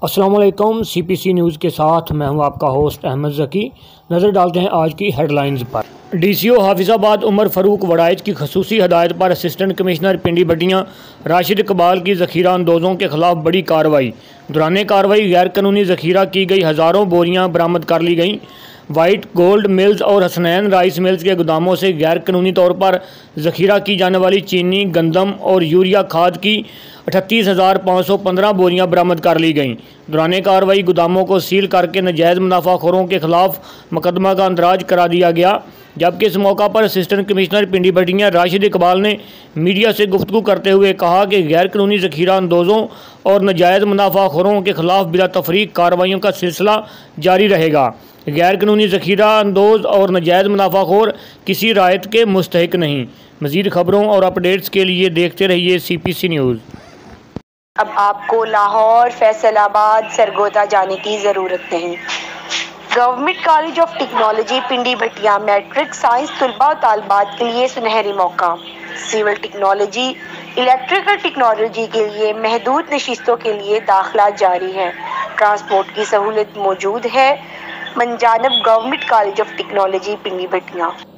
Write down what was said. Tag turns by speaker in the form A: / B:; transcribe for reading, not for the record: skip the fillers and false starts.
A: अस्सलाम वालेकुम। CPC news के साथ मैं हूं आपका होस्ट अहमद ज़की। नज़र डालते हैं आज की हेडलाइंस पर। DCO हाफिज़ाबाद उमर फ़ारूक वड़ाइच की खसूसी हदायत पर असिस्टेंट कमिश्नर पिंडी भट्टियां राशिद इकबाल की ज़ख़ीरा अंदोज़ों के ख़िलाफ़ बड़ी कार्रवाई। दौरान कार्रवाई गैर कानूनी ज़ख़ीरा की गई हज़ारों बोरियां बरामद कर ली गईं। वाइट गोल्ड मिल्स और हसनैन राइस मिल्स के गोदामों से गैर कानूनी तौर पर ज़ख़ीरा की जाने वाली चीनी, गंदम और यूरिया खाद की 38,515 बोरियां बरामद कर ली गईं। दौरान कार्रवाई गोदामों को सील करके नाजायज़ मुनाफाखोरों के खिलाफ मुकदमा का अंदराज करा दिया गया। जबकि इस मौका पर असिस्टेंट कमिश्नर पिंडी भट्टियां राशिद इकबाल ने मीडिया से गुफ्तगू करते हुए कहा कि गैर कानूनी ज़ख़ीरा अंदोज़ों और नाजायज़ मुनाफाखोरों के खिलाफ बिला तफरीक कार्रवाइयों का सिलसिला जारी रहेगा। गैर कानूनी ज़ख़ीरा अंदोज़ और नाजायज़ मुनाफाखोर किसी रायत के मुस्तहिक नहीं। मज़ीद खबरों और अपडेट्स के लिए देखते रहिए CPC न्यूज़।
B: अब आपको लाहौर, फैसलाबाद, सरगोदा जाने की ज़रूरत नहीं। Government college of technology Pindi Bhattian matric science तलबा और तालबात के लिए सुनहरी मौका। सिविल टेक्नोलॉजी, इलेक्ट्रिकल टेक्नोलॉजी के लिए महदूद नशिस्तों के लिए दाखिला जारी है। ट्रांसपोर्ट की सहूलत मौजूद है। मनजानब government college of technology Pindi भट्टियां।